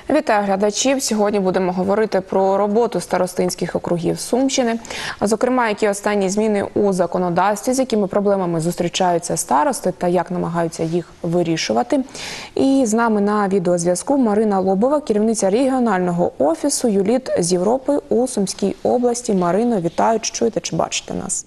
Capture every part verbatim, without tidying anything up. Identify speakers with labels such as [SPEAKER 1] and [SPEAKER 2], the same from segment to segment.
[SPEAKER 1] Вітаю глядачів! Сьогодні будемо говорити про роботу старостинських округів Сумщини, зокрема, які останні зміни у законодавстві, з якими проблемами зустрічаються старости та як намагаються їх вирішувати. І з нами на відеозв'язку Марина Лобова, керівниця регіонального офісу «Юліт з Європи» у Сумській області. Марино, вітаю! Чуєте чи бачите нас?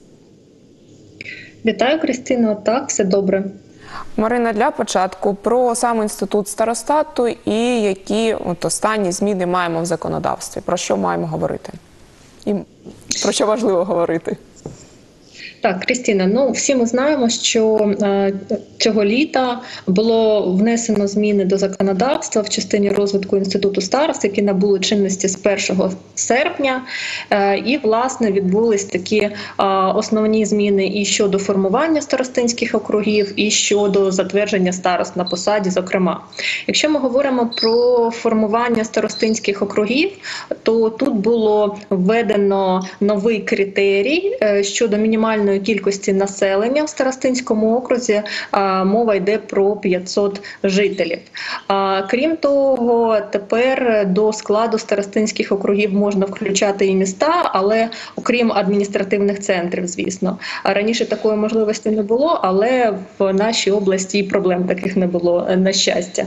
[SPEAKER 2] Вітаю, Кристино. Так, все добре.
[SPEAKER 1] Марина, для початку про сам інститут старостату і які от останні зміни маємо в законодавстві. Про що маємо говорити? І про що важливо говорити?
[SPEAKER 2] Так, Крістіна, ну всі ми знаємо, що е, цього літа було внесено зміни до законодавства в частині розвитку інституту старост, які набули чинності з першого серпня. Е, і, власне, відбулись такі е, основні зміни і щодо формування старостинських округів, і щодо затвердження старост на посаді, зокрема. Якщо ми говоримо про формування старостинських округів, то тут було введено новий критерій е, щодо мінімальної кількості населення в старостинському окрузі. Мова йде про п'ятсот жителів. Крім того, тепер до складу старостинських округів можна включати і міста, але окрім адміністративних центрів, звісно. Раніше такої можливості не було, але в нашій області і проблем таких не було, на щастя.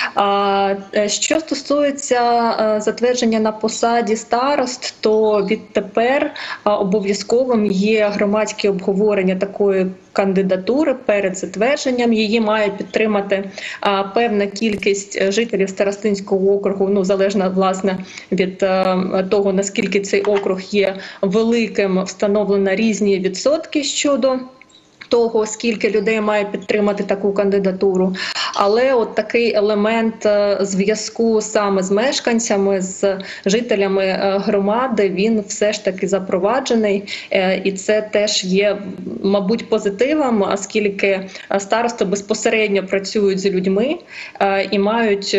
[SPEAKER 2] Що стосується затвердження на посаді старост, то відтепер обов'язковим є громадські обговорення такої кандидатури перед затвердженням. Її має підтримати а, певна кількість жителів старостинського округу, ну залежно, власне, від а, того, наскільки цей округ є великим, встановлено різні відсотки щодо того, скільки людей має підтримати таку кандидатуру. Але от такий елемент зв'язку саме з мешканцями, з жителями громади, він все ж таки запроваджений. І це теж є, мабуть, позитивом, оскільки старости безпосередньо працюють з людьми і мають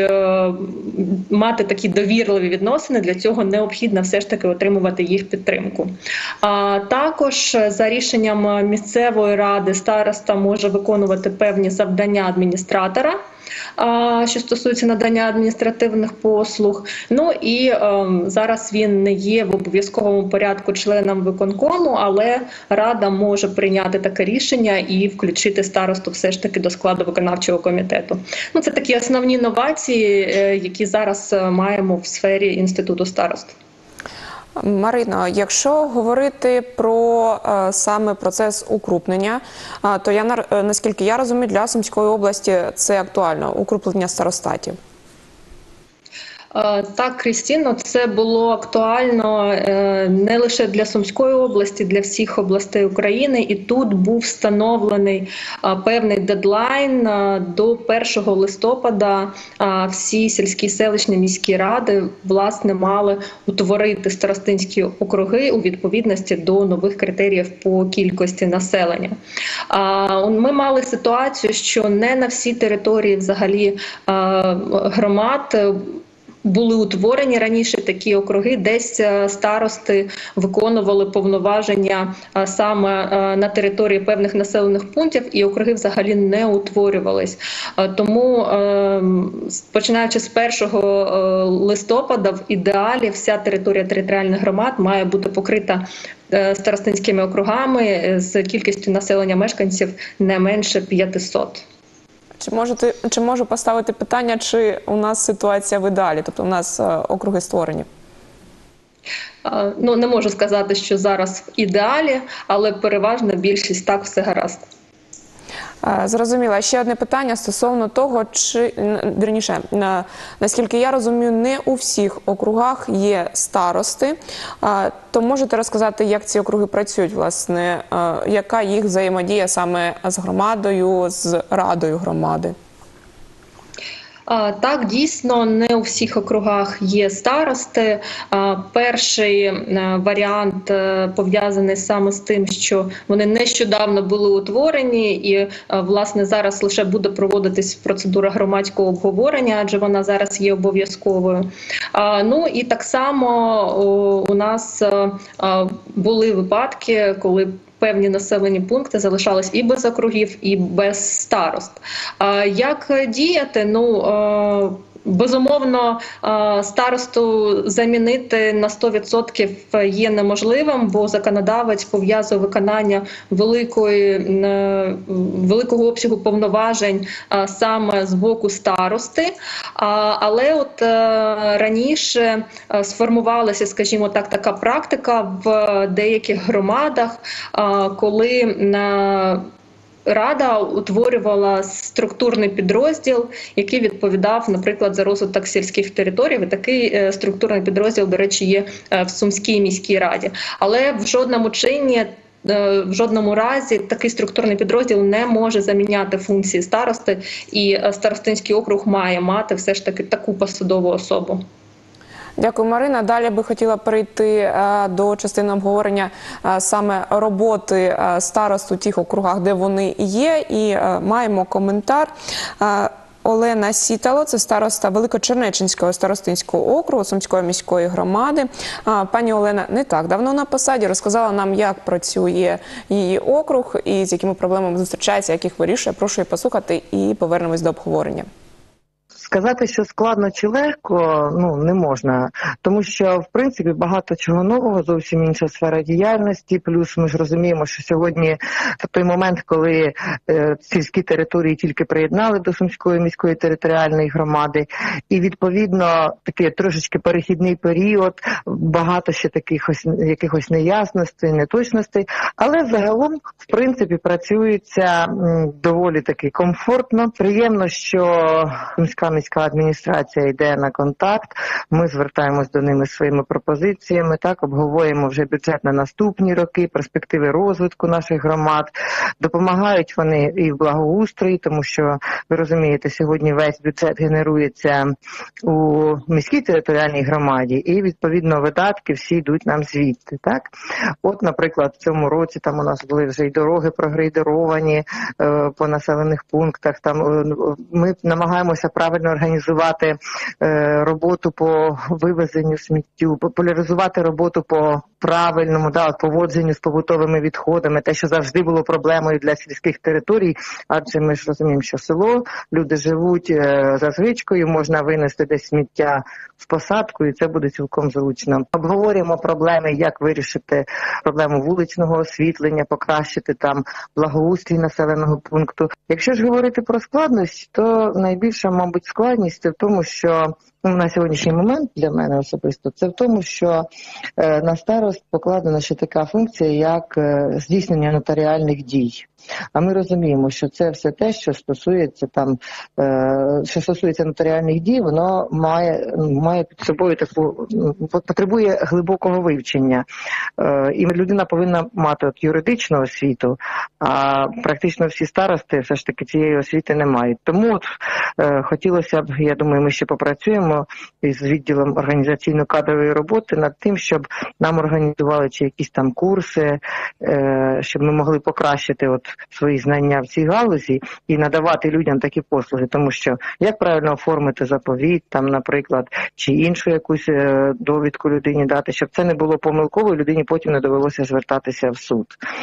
[SPEAKER 2] мати такі довірливі відносини. Для цього необхідно все ж таки отримувати їх підтримку. А також за рішенням місцевої ради староста може виконувати певні завдання адміністратора, що стосується надання адміністративних послуг. Ну і е, зараз він не є в обов'язковому порядку членом виконкому, але Рада може прийняти таке рішення і включити старосту все ж таки до складу виконавчого комітету. Ну, це такі основні новації, е, які зараз маємо в сфері інституту старост.
[SPEAKER 1] Марино, якщо говорити про е, саме процес укрупнення, е, то я, наскільки я розумію, для Сумської області це актуально – укрупнення старостатів.
[SPEAKER 2] Так, Крістіно, це було актуально не лише для Сумської області, для всіх областей України. І тут був встановлений певний дедлайн. До першого листопада всі сільські, селищні, міські ради, власне, мали утворити старостинські округи у відповідності до нових критеріїв по кількості населення. Ми мали ситуацію, що не на всі території взагалі громад були утворені раніше такі округи, десь старости виконували повноваження саме на території певних населених пунктів, і округи взагалі не утворювались. Тому, починаючи з першого листопада, в ідеалі вся територія територіальних громад має бути покрита старостинськими округами з кількістю населення мешканців не менше п'ятисот.
[SPEAKER 1] Чи можете, чи можу поставити питання, чи у нас ситуація в ідеалі, тобто у нас округи створені?
[SPEAKER 2] Ну, не можу сказати, що зараз в ідеалі, але переважна більшість так, все гаразд.
[SPEAKER 1] Зрозуміло. Ще одне питання стосовно того, чи, вірніше, наскільки я розумію, не у всіх округах є старости. То можете розказати, як ці округи працюють, власне, яка їх взаємодія саме з громадою, з радою громади?
[SPEAKER 2] Так, дійсно, не у всіх округах є старости. Перший варіант пов'язаний саме з тим, що вони нещодавно були утворені і, власне, зараз лише буде проводитись процедура громадського обговорення, адже вона зараз є обов'язковою. Ну і так само у нас були випадки, коли певні населені пункти залишались і без округів, і без старост. Як діяти? Ну, безумовно, старосту замінити на сто відсотків є неможливим, бо законодавець пов'язує виконання великої, великого обсягу повноважень саме з боку старости. Але от раніше сформувалася, скажімо так, така практика в деяких громадах, коли на Рада утворювала структурний підрозділ, який відповідав, наприклад, за розвиток сільських територій. І такий структурний підрозділ, до речі, є в Сумській міській раді. Але в жодному чині, в жодному разі такий структурний підрозділ не може заміняти функції старости, і старостинський округ має мати все ж таки таку посадову особу.
[SPEAKER 1] Дякую, Марина. Далі би хотіла перейти до частини обговорення саме роботи старост у тих округах, де вони є, і маємо коментар. Олена Сітало, це староста Великочернеченського старостинського округу Сумської міської громади. Пані Олена не так давно на посаді, розказала нам, як працює її округ і з якими проблемами зустрічається, як їх вирішує. Прошу її послухати і повернемось до обговорення.
[SPEAKER 3] Сказати, що складно чи легко, ну, не можна, тому що, в принципі, багато чого нового, зовсім інша сфера діяльності, плюс ми ж розуміємо, що сьогодні в той момент, коли е, сільські території тільки приєднали до Сумської міської територіальної громади, і, відповідно, такий трошечки перехідний період, багато ще таких ось, якихось неясностей, неточностей, але загалом, в принципі, працюється м, доволі таки комфортно. Приємно, що Сумська міська адміністрація йде на контакт, ми звертаємось до ними своїми пропозиціями, так, обговорюємо вже бюджет на наступні роки, перспективи розвитку наших громад. Допомагають вони і в благоустрої, тому що, ви розумієте, сьогодні весь бюджет генерується у міській територіальній громаді, і, відповідно, видатки всі йдуть нам звідти, так. От, наприклад, в цьому році там у нас були вже і дороги прогрейдеровані е, по населених пунктах, там е, ми намагаємося правильно організувати е, роботу по вивезенню сміттю, популяризувати роботу по правильному, да, поводженню з побутовими відходами, те, що завжди було проблемою для сільських територій, адже ми ж розуміємо, що село, люди живуть е, за звичкою, можна винести десь сміття в посадку, і це буде цілком зручно. Обговорюємо проблеми, як вирішити проблему вуличного освітлення, покращити там благоустрій населеного пункту. Якщо ж говорити про складність, то найбільша, мабуть, складність в тому, що ну, на сьогоднішній момент для мене особисто, це в тому, що е, на старост покладена ще така функція, як е, здійснення нотаріальних дій. А ми розуміємо, що це все те, що стосується там, е, що стосується нотаріальних дій, воно має, має під собою таку, потребує глибокого вивчення. Е, і людина повинна мати от юридичну освіту, а практично всі старости все ж таки цієї освіти не мають. Тому от, е, хотілося б, я думаю, ми ще попрацюємо із відділом організаційно-кадрової роботи над тим, щоб нам організували чи якісь там курси, е, щоб ми могли покращити от свої знання в цій галузі і надавати людям такі послуги, тому що як правильно оформити заповіт, там, наприклад, чи іншу якусь е, довідку людині дати, щоб це не було помилково, людині потім не довелося звертатися в суд.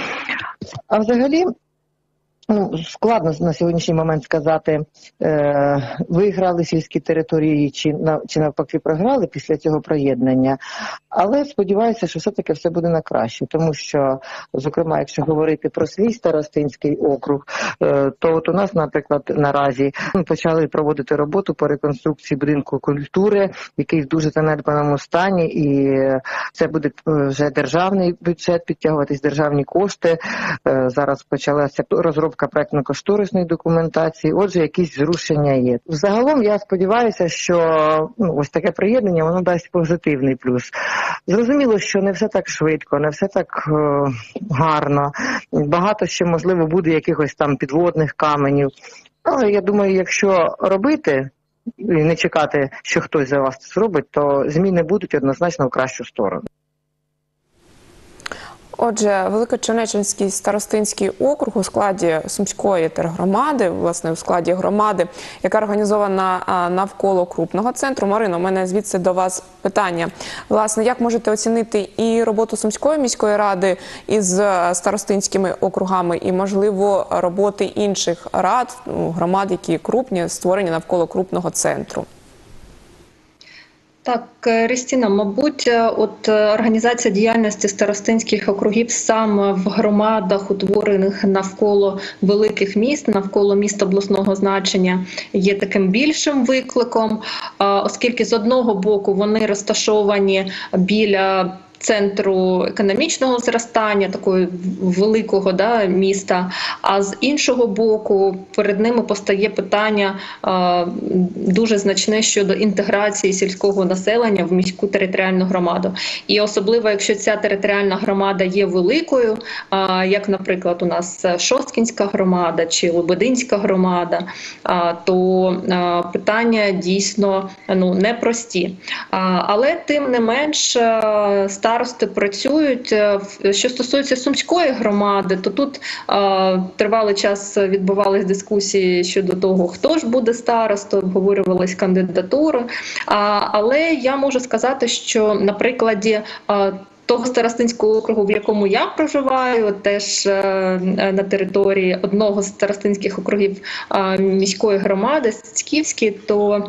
[SPEAKER 3] А взагалі, ну, складно на сьогоднішній момент сказати, е, виграли сільські території чи, на, чи навпаки програли після цього приєднання. Але сподіваюся, що все-таки все буде на краще, тому що, зокрема, якщо говорити про свій старостинський округ, е, то от у нас, наприклад, наразі ми почали проводити роботу по реконструкції будинку культури, який в дуже занедбаному стані, і це буде вже державний бюджет, підтягуватись державні кошти. Е, зараз почалася розробка проектно-кошторисної документації, отже, якісь зрушення є. Загалом, я сподіваюся, що ну, ось таке приєднання, воно дасть позитивний плюс. Зрозуміло, що не все так швидко, не все так е, гарно. Багато ще, можливо, буде якихось там підводних каменів. Але я думаю, якщо робити і не чекати, що хтось за вас це зробить, то зміни будуть однозначно в кращу сторону.
[SPEAKER 1] Отже, Великочернеченський старостинський округ у складі Сумської тергромади, власне, у складі громади, яка організована навколо крупного центру. Марино, у мене звідси до вас питання. Власне, як можете оцінити і роботу Сумської міської ради із старостинськими округами, і, можливо, роботи інших рад, громад, які крупні, створені навколо крупного центру?
[SPEAKER 2] Так, Крістіна, мабуть, от організація діяльності старостинських округів саме в громадах, утворених навколо великих міст, навколо міст обласного значення, є таким більшим викликом, оскільки з одного боку вони розташовані біля центру економічного зростання, такого великого да, міста, а з іншого боку перед ними постає питання е, дуже значне щодо інтеграції сільського населення в міську територіальну громаду. І особливо, якщо ця територіальна громада є великою, е, як, наприклад, у нас Шосткінська громада чи Лебединська громада, е, то е, питання дійсно ну, непрості. Е, але тим не менш, е, старости працюють. Що стосується Сумської громади, то тут е, тривалий час відбувались дискусії щодо того, хто ж буде старостою, обговорювались кандидатури. А, але я можу сказати, що на прикладі е, того старостинського округу, в якому я проживаю, теж е, на території одного з старостинських округів е, міської громади, Стецьківський, то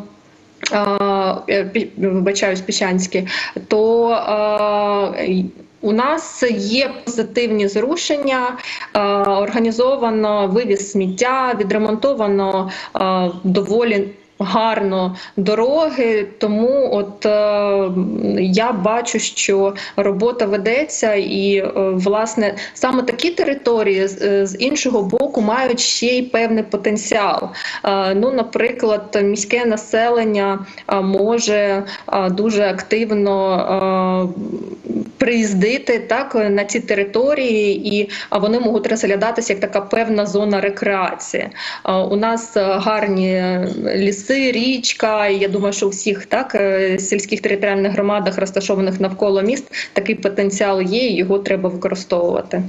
[SPEAKER 2] вибачаюсь, Піщанський, то е, у нас є позитивні зрушення, е, організовано вивіз сміття, відремонтовано е, доволі гарно дороги, тому от е, я бачу, що робота ведеться і е, власне саме такі території з, з іншого боку мають ще й певний потенціал. Е, ну, наприклад, міське населення е, може е, дуже активно е, приїздити так на ці території, і вони можуть розглядатися як така певна зона рекреації. Е, у нас гарні ліси, річка, і я думаю, що у всіх так сільських територіальних громадах, розташованих навколо міст, такий потенціал є, і його треба використовувати.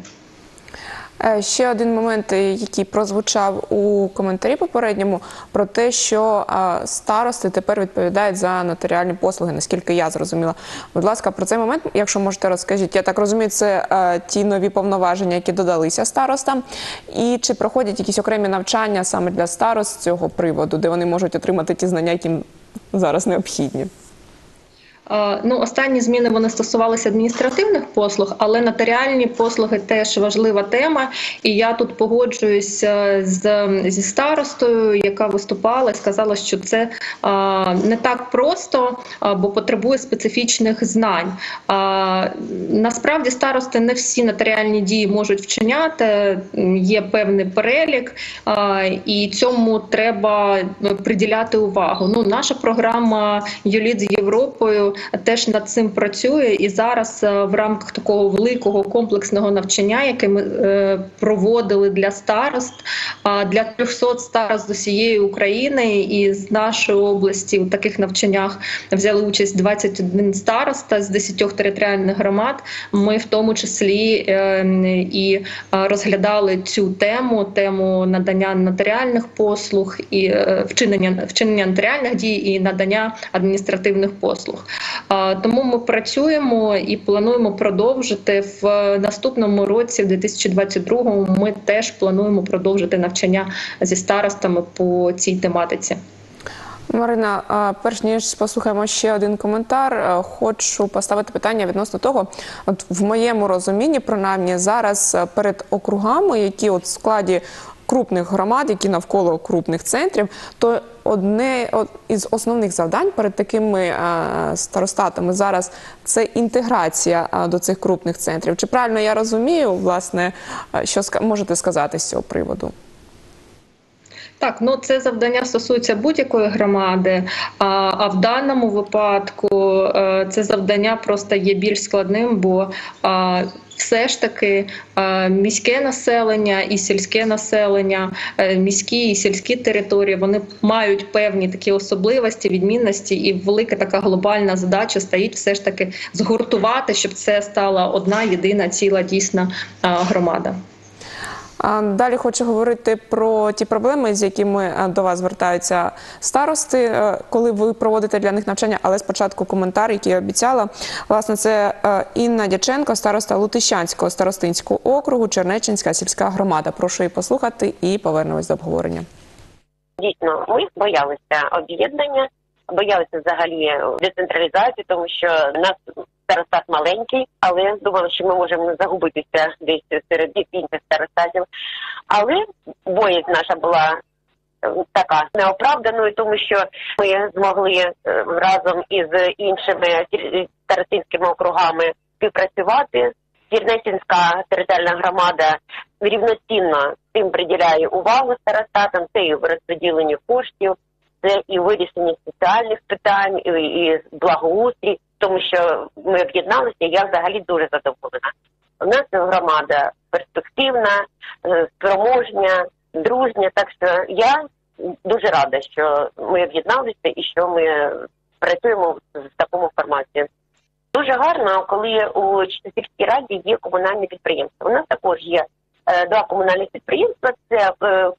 [SPEAKER 1] Ще один момент, який прозвучав у коментарі попередньому, про те, що старости тепер відповідають за нотаріальні послуги, наскільки я зрозуміла. Будь ласка, про цей момент, якщо можете, розкажіть. Я так розумію, це ті нові повноваження, які додалися старостам. І чи проходять якісь окремі навчання саме для старост з цього приводу, де вони можуть отримати ті знання, які їм зараз необхідні?
[SPEAKER 2] Ну, останні зміни вони стосувалися адміністративних послуг, але нотаріальні послуги теж важлива тема. І я тут погоджуюся з, зі старостою, яка виступала і сказала, що це а, не так просто, а, бо потребує специфічних знань. А, насправді старости не всі нотаріальні дії можуть вчиняти, є певний перелік, а, і цьому треба приділяти увагу. Ну, наша програма «Юліт з Європою» теж над цим працює, і зараз в рамках такого великого комплексного навчання, яке ми проводили для старост, для трьохсот старост з усієї України, і з нашої області у таких навчаннях взяли участь двадцять один староста з десятьох територіальних громад. Ми в тому числі і розглядали цю тему, тему надання нотаріальних послуг, і вчинення, вчинення нотаріальних дій і надання адміністративних послуг. Тому ми працюємо і плануємо продовжити в наступному році, в дві тисячі двадцять другому, ми теж плануємо продовжити навчання зі старостами по цій тематиці.
[SPEAKER 1] Марина, перш ніж послухаємо ще один коментар, хочу поставити питання відносно того, от в моєму розумінні, принаймні зараз перед округами, які от в складі крупних громад, які навколо крупних центрів, то одне із основних завдань перед такими старостатами зараз – це інтеграція до цих крупних центрів. Чи правильно я розумію, власне, що можете сказати з цього приводу?
[SPEAKER 2] Так, ну це завдання стосується будь-якої громади, а, а в даному випадку а, це завдання просто є більш складним, бо а, все ж таки міське населення і сільське населення, міські і сільські території, вони мають певні такі особливості, відмінності, і велика така глобальна задача стоїть все ж таки згуртувати, щоб це стала одна єдина ціла дійсна громада.
[SPEAKER 1] Далі хочу говорити про ті проблеми, з якими до вас звертаються старости, коли ви проводите для них навчання, але спочатку коментар, який я обіцяла. Власне, це Інна Дяченко, староста Лутищанського старостинського округу, Чернеччинська сільська громада. Прошу її послухати і повернемось до обговорення.
[SPEAKER 4] Дійсно, ми боялися об'єднання, боялися взагалі децентралізації, тому що нас старостат маленький, але думали, що ми можемо загубитися десь серед інших старостатів. Але боязнь наша була така неоправданою, тому що ми змогли разом із іншими старостинськими округами співпрацювати. Чернеччинська територіальна громада рівноцінно цим приділяє увагу старостатам, це і в розподіленні коштів, це і в вирішенні соціальних питань, і, і благоустрій, тому що ми об'єдналися, я взагалі дуже задоволена. У нас громада перспективна, спроможня, дружня, так що я дуже рада, що ми об'єдналися і що ми працюємо в такому форматі. Дуже гарно, коли у сільській раді є комунальні підприємства. У нас також є е, два комунальні підприємства. Це е,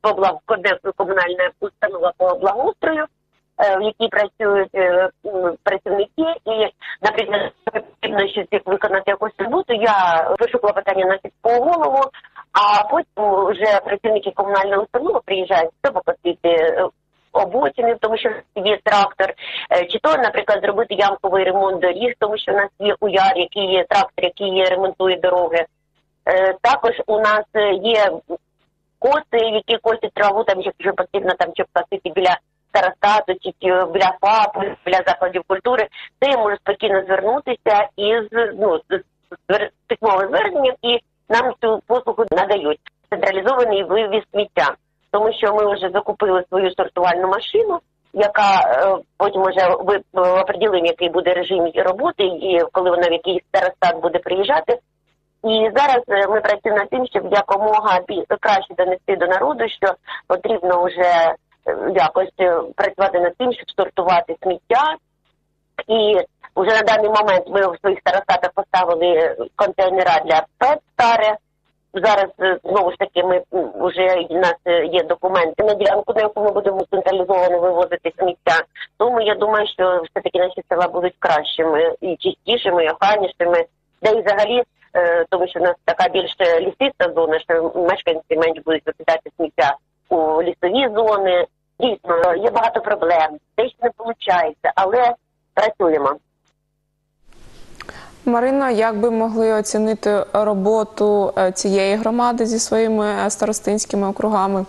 [SPEAKER 4] комунальна установа по благоустрою, е, в якій працюють е, працівники. І, наприклад, потрібно щось виконати якусь роботу, я пишу клопотання на сільського голову, а потім вже працівники комунальної установи приїжджають, щоб покосити обочини, тому що є трактор, чи то, наприклад, зробити ямковий ремонт доріг, тому що у нас є УЯР, який є трактор, який ремонтує дороги. Також у нас є коси, які косять траву, там, якщо потрібно там, щоб косити біля старостату, чи біля ФАПу, біля закладів культури, це я можу спокійно звернутися із ну, з письмовим зверненням, і нам цю послугу надають. Централізований вивіз сміття. Тому що ми вже закупили свою сортувальну машину, яка е, потім вже определимо, який буде режим роботи, і коли вона в якийсь старостат буде приїжджати. І зараз ми працюємо над тим, щоб якомога краще донести до народу, що потрібно вже якось працювати над тим, щоб сортувати сміття. І вже на даний момент ми в своїх старостатах поставили контейнера для ПЕТ старе. Зараз, знову ж таки, ми вже у нас є документи на ділянку, на яку ми будемо централізовано вивозити сміття. Тому я думаю, що все-таки наші села будуть кращими і чистішими, і охайнішими. Де і взагалі, тому що у нас така більш лісиста зона, що мешканці менш будуть викидати сміття у лісові зони. Дійсно, є багато проблем, те, що не виходить, але працюємо.
[SPEAKER 1] Марино, як би могли оцінити роботу цієї громади зі своїми старостинськими округами?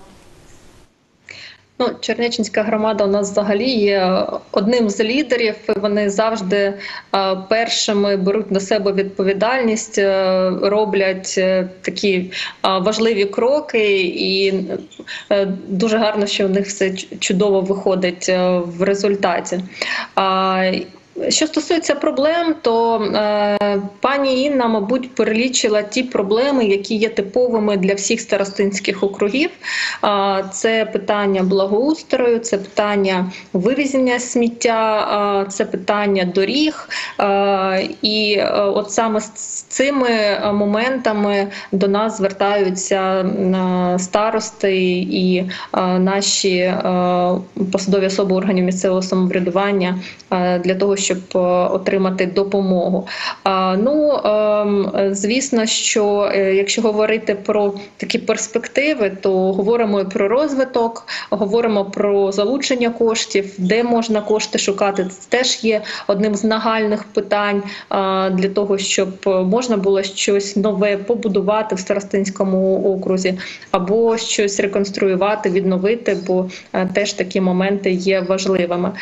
[SPEAKER 2] Ну, Чернеччинська громада у нас взагалі є одним з лідерів. Вони завжди а, першими беруть на себе відповідальність, а, роблять а, такі а, важливі кроки, і а, дуже гарно, що у них все чудово виходить а, в результаті. А, Що стосується проблем, то е, пані Інна, мабуть, перелічила ті проблеми, які є типовими для всіх старостинських округів. Е, це питання благоустрою, це питання вивезення сміття, е, це питання доріг. Е, і е, от саме з цими моментами до нас звертаються е, старости і е, наші е, посадові особи органів місцевого самоврядування е, для того, щоб отримати допомогу. Ну, звісно, що якщо говорити про такі перспективи, то говоримо і про розвиток, говоримо про залучення коштів, де можна кошти шукати. Це теж є одним з нагальних питань для того, щоб можна було щось нове побудувати в Старостинському окрузі або щось реконструювати, відновити, бо теж такі моменти є важливими.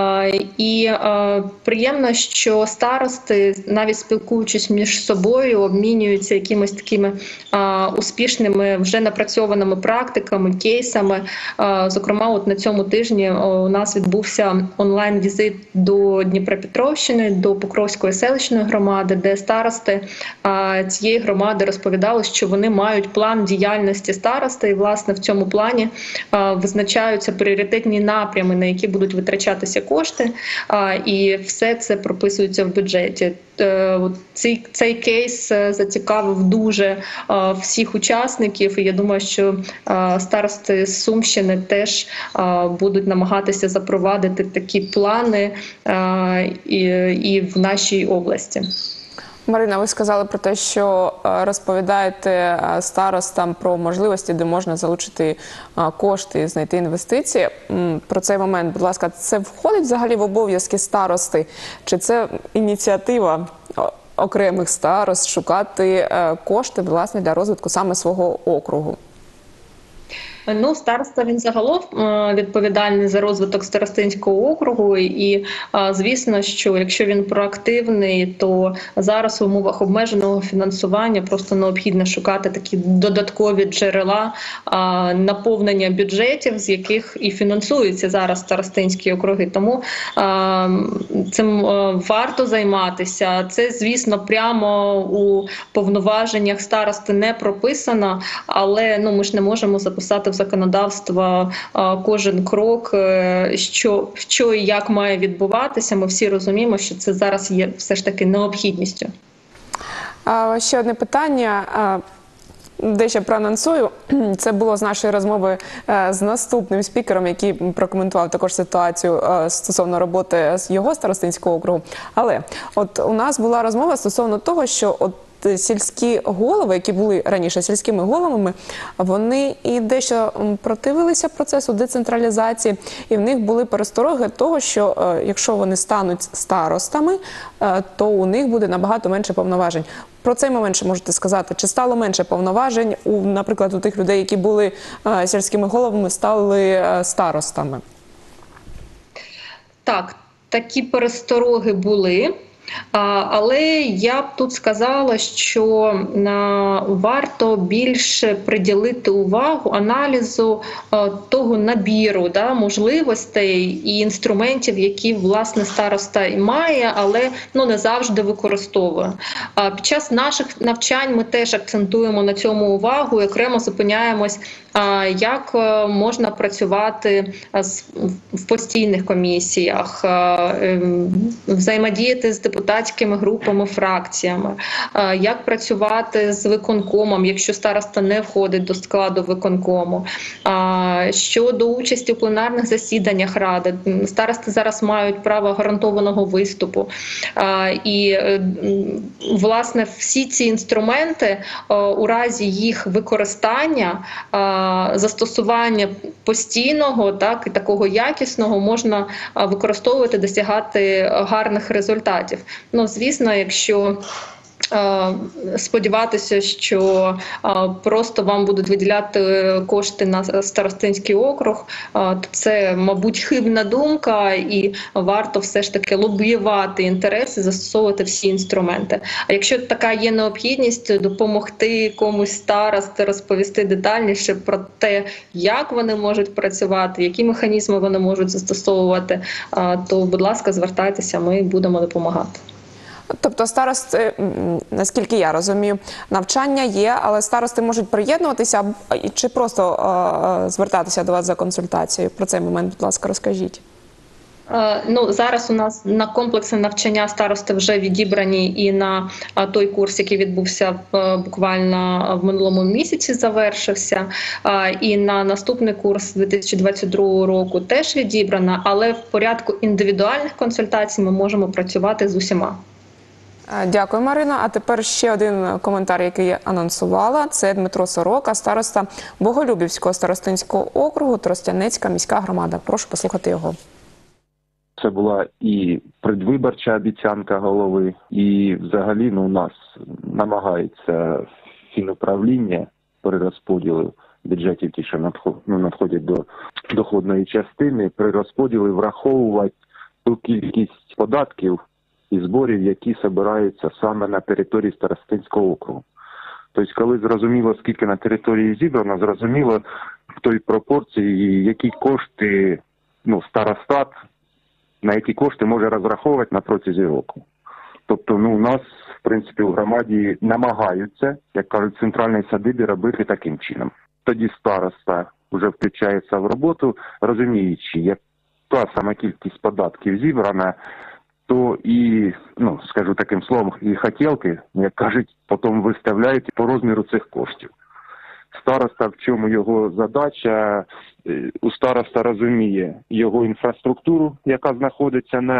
[SPEAKER 2] І приємно, що старости, навіть спілкуючись між собою, обмінюються якимись такими а, успішними, вже напрацьованими практиками, кейсами. А, зокрема, от на цьому тижні у нас відбувся онлайн-візит до Дніпропетровщини, до Покровської селищної громади, де старости а, цієї громади розповідали, що вони мають план діяльності старости, і, власне, в цьому плані а, визначаються пріоритетні напрями, на які будуть витрачатися кошти, а, і все це прописується в бюджеті. Цей, цей кейс зацікавив дуже всіх учасників, і я думаю, що старости з Сумщини теж будуть намагатися запровадити такі плани і, і в нашій області.
[SPEAKER 1] Марина, ви сказали про те, що е, розповідаєте е, старостам про можливості, де можна залучити е, кошти, знайти інвестиції. М, Про цей момент, будь ласка, це входить взагалі в обов'язки старости? Чи це ініціатива о, окремих старост шукати е, кошти, власне, для розвитку саме свого округу?
[SPEAKER 2] Ну, староста, він загалом е, відповідальний за розвиток старостинського округу, і е, звісно, що якщо він проактивний, то зараз в умовах обмеженого фінансування просто необхідно шукати такі додаткові джерела е, наповнення бюджетів, з яких і фінансуються зараз старостинські округи. Тому е, цим е, варто займатися. Це, звісно, прямо у повноваженнях старости не прописано, але ну ми ж не можемо записати в законодавства кожен крок, що, що і як має відбуватися. Ми всі розуміємо, що це зараз є все ж таки необхідністю.
[SPEAKER 1] А, ще одне питання. Дещо проанонсую. Це було з нашої розмови з наступним спікером, який прокоментував також ситуацію стосовно роботи з його старостинського округу. Але от у нас була розмова стосовно того, що от сільські голови, які були раніше сільськими головами, вони і дещо противилися процесу децентралізації, і в них були перестороги того, що е, якщо вони стануть старостами, е, то у них буде набагато менше повноважень. Про цей момент що можете сказати? Чи стало менше повноважень, у, наприклад, у тих людей, які були е, сільськими головами, стали е, старостами?
[SPEAKER 2] Так, такі перестороги були. Але я б тут сказала, що варто більше приділити увагу аналізу того набіру да, можливостей і інструментів, які власне староста і має, але ну, не завжди використовує. Під час наших навчань ми теж акцентуємо на цьому увагу і окремо зупиняємось, як можна працювати в постійних комісіях, взаємодіяти з депутатськими групами, фракціями, як працювати з виконкомом, якщо староста не входить до складу виконкому, щодо участі в пленарних засіданнях ради. Старости зараз мають право гарантованого виступу. І, власне, всі ці інструменти у разі їх використання, застосування постійного, так, і такого якісного можна використовувати, досягати гарних результатів. Ну, звісно, якщо сподіватися, що просто вам будуть виділяти кошти на старостинський округ, то це, мабуть, хибна думка, і варто все ж таки лобіювати інтереси, застосовувати всі інструменти. А якщо така є необхідність допомогти комусь старости, розповісти детальніше про те, як вони можуть працювати, які механізми вони можуть застосовувати, то, будь ласка, звертайтеся, ми будемо допомагати.
[SPEAKER 1] Тобто старости, наскільки я розумію, навчання є, але старости можуть приєднуватися чи просто е, звертатися до вас за консультацією? Про цей момент, будь ласка, розкажіть.
[SPEAKER 2] Ну, зараз у нас на комплексне навчання старости вже відібрані і на той курс, який відбувся буквально в минулому місяці, завершився, і на наступний курс дві тисячі двадцять другого року теж відібрано, але в порядку індивідуальних консультацій ми можемо працювати з усіма.
[SPEAKER 1] Дякую, Марина. А тепер ще один коментар, який я анонсувала. Це Дмитро Сорока, староста Боголюбівського старостинського округу, Тростянецька міська громада. Прошу послухати його.
[SPEAKER 5] Це була і предвиборча обіцянка голови, і взагалі ну, у нас намагається фінуправління при розподілі бюджетів, ті, що надходять до доходної частини, при розподілі враховувати ту кількість податків і зборів, які збираються саме на території старостинського округу. Тобто, коли зрозуміло, скільки на території зібрано, зрозуміло в той пропорції, які кошти ну, старостат, на які кошти може розраховувати на протязі року. Тобто, ну, у нас, в принципі, у громаді намагаються, як кажуть, в центральній садибі робити таким чином. Тоді староста вже включається в роботу, розуміючи, як та сама кількість податків зібрана, то і, ну, скажу таким словом, і хотілки, як кажуть, потім виставляють по розміру цих коштів. Староста, в чому його задача, у староста розуміє його інфраструктуру, яка знаходиться на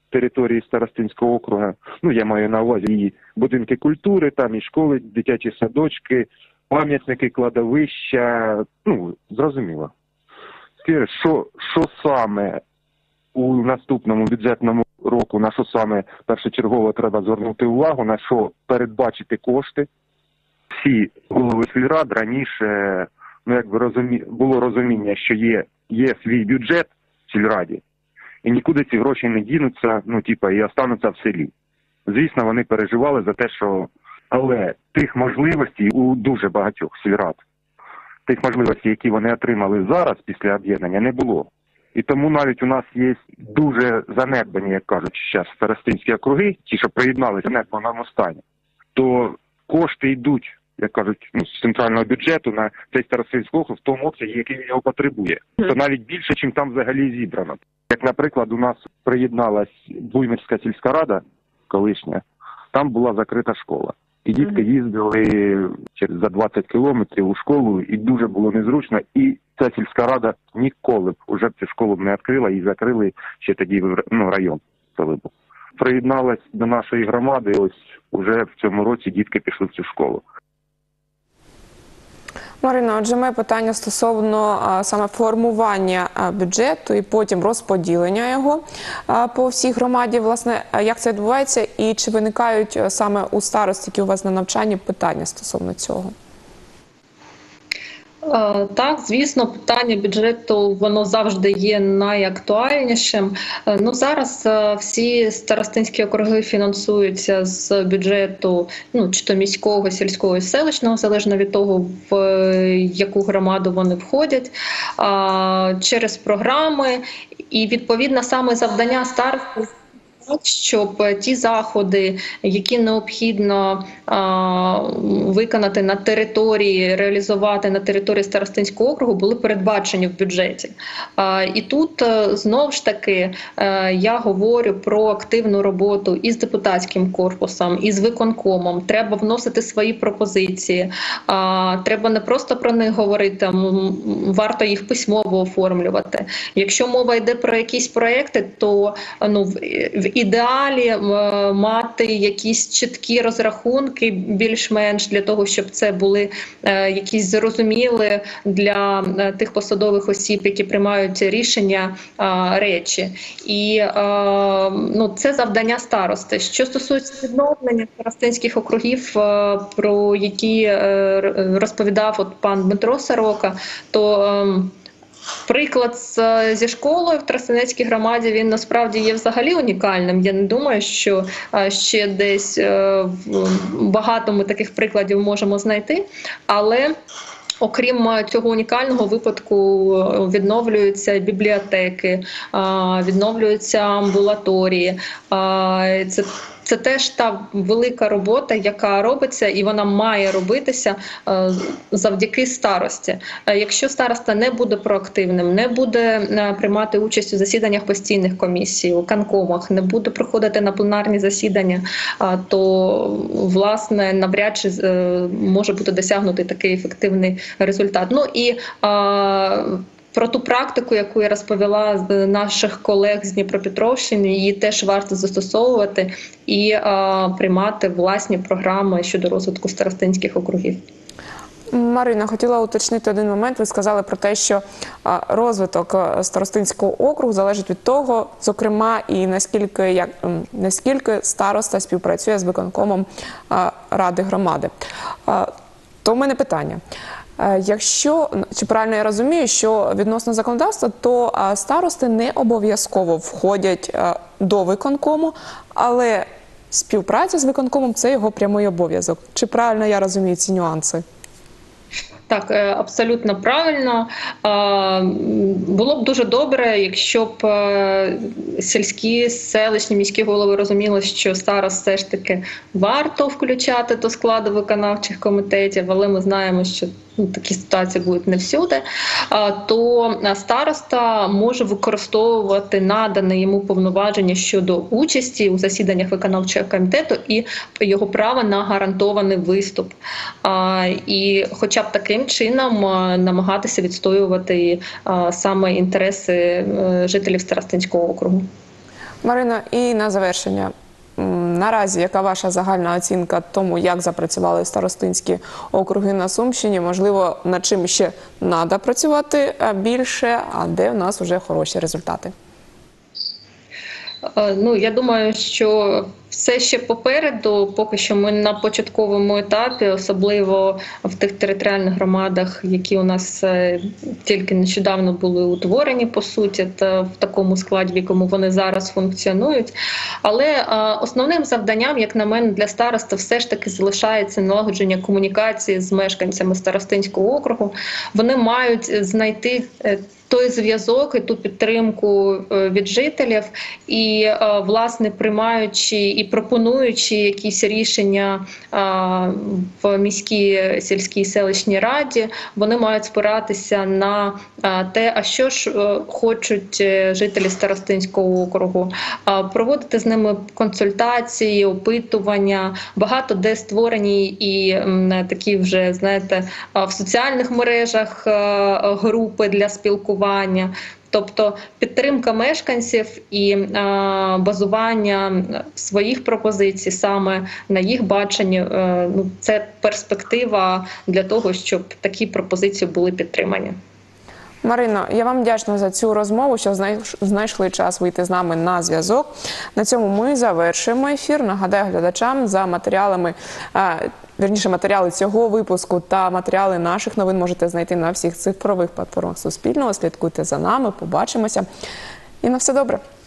[SPEAKER 5] території Старостинського округу, ну я маю на увазі і будинки культури, там і школи, дитячі садочки, пам'ятники, кладовища, ну, зрозуміло. Що, що саме у наступному бюджетному року, на що саме першочергово треба звернути увагу, на що передбачити кошти. Всі голови сільрад раніше, ну якби розумі... було розуміння, що є, є свій бюджет в сільраді, і нікуди ці гроші не дінуться, ну типа, і остануться в селі. Звісно, вони переживали за те, що... Але тих можливостей у дуже багатьох сільрад, тих можливостей, які вони отримали зараз після об'єднання, не було. І тому навіть у нас є дуже занедбані, як кажуть зараз, старостинські округи, ті, що приєдналися в занедбаному стані, то кошти йдуть, як кажуть, ну, з центрального бюджету на цей старостинський округ в тому обсязі, який його потребує. То навіть більше, чим там взагалі зібрано. Як, наприклад, у нас приєдналась Буймирська сільська рада, колишня, там була закрита школа. І дітки їздили через за двадцять кілометрів у школу, і дуже було незручно. І ця сільська рада ніколи б уже цю школу б не відкрила, і закрили ще тоді, ну, район. Приєдналась до нашої громади, ось уже в цьому році дітки пішли в цю школу.
[SPEAKER 1] Марина, отже, моє питання стосовно а, саме формування а, бюджету і потім розподілення його а, по всій громаді. Власне, як це відбувається і чи виникають а, саме у старост, які у вас на навчанні, питання стосовно цього?
[SPEAKER 2] Так, звісно, питання бюджету, воно завжди є найактуальнішим. Ну, зараз всі старостинські округи фінансуються з бюджету, ну, чи то міського, сільського, селищного, залежно від того, в яку громаду вони входять, через програми. І, відповідно, саме завдання старостів, щоб ті заходи, які необхідно а, виконати на території, реалізувати на території Старостинського округу, були передбачені в бюджеті. А, і тут знову ж таки а, я говорю про активну роботу із депутатським корпусом, із виконкомом. Треба вносити свої пропозиції. А, треба не просто про них говорити, варто їх письмово оформлювати. Якщо мова йде про якісь проекти, то ну, в ідеалі мати якісь чіткі розрахунки більш-менш для того, щоб це були якісь зрозумілі для тих посадових осіб, які приймають рішення, речі. І ну, це завдання старости. Що стосується відновлення старостинських округів, про які розповідав от пан Дмитро Сорока, то приклад зі школою в Тростянецькій громаді, він насправді є взагалі унікальним. Я не думаю, що ще десь багато ми таких прикладів можемо знайти, але окрім цього унікального випадку відновлюються бібліотеки, відновлюються амбулаторії. Це Це теж та велика робота, яка робиться, і вона має робитися завдяки старості. Якщо староста не буде проактивним, не буде приймати участь у засіданнях постійних комісій, у канкомах, не буде приходити на пленарні засідання, то, власне, навряд чи може бути досягнутий такий ефективний результат. Ну і про ту практику, яку я розповіла наших колег з Дніпропетровщини, її теж варто застосовувати і а, приймати власні програми щодо розвитку старостинських округів.
[SPEAKER 1] Марина, хотіла уточнити один момент. Ви сказали про те, що розвиток старостинського округу залежить від того, зокрема, і наскільки, як, наскільки староста співпрацює з виконкомом ради громади. То в мене питання. Якщо, чи правильно я розумію, що відносно законодавства, то старости не обов'язково входять до виконкому, але співпраця з виконкомом – це його прямий обов'язок. Чи правильно я розумію ці нюанси?
[SPEAKER 2] Так, абсолютно правильно. Було б дуже добре, якщо б сільські, селищні, міські голови розуміли, що старост все ж таки варто включати до складу виконавчих комітетів, але ми знаємо, що ну, такі ситуації будуть не всюди, то староста може використовувати надане йому повноваження щодо участі у засіданнях виконавчого комітету і його право на гарантований виступ. І хоча б таким чином намагатися відстоювати саме інтереси жителів Старостинського округу.
[SPEAKER 1] Марина, і на завершення. М, Наразі, яка ваша загальна оцінка тому, як запрацювали старостинські округи на Сумщині? Можливо, над чим ще треба працювати більше, а де в нас вже хороші результати?
[SPEAKER 2] Ну, я думаю, що все ще попереду, поки що ми на початковому етапі, особливо в тих територіальних громадах, які у нас тільки нещодавно були утворені, по суті, та в такому складі, в якому вони зараз функціонують. Але основним завданням, як на мене, для староста все ж таки залишається налагодження комунікації з мешканцями старостинського округу. Вони мають знайти той зв'язок і ту підтримку від жителів, і, власне, приймаючи і пропонуючи якісь рішення в міській, сільській, селищній раді, вони мають спиратися на те, а що ж хочуть жителі старостинського округу, проводити з ними консультації, опитування, багато де створені і такі вже, знаєте, в соціальних мережах групи для спілкування. Тобто підтримка мешканців і а, базування своїх пропозицій саме на їх баченні, а, ну, це перспектива для того, щоб такі пропозиції були підтримані.
[SPEAKER 1] Марино, я вам вдячна за цю розмову, що знайшли час вийти з нами на зв'язок. На цьому ми завершуємо ефір. Нагадаю глядачам, за матеріалами, вірніше, матеріали цього випуску та матеріали наших новин можете знайти на всіх цифрових платформах Суспільного. Слідкуйте за нами, побачимося. І на все добре.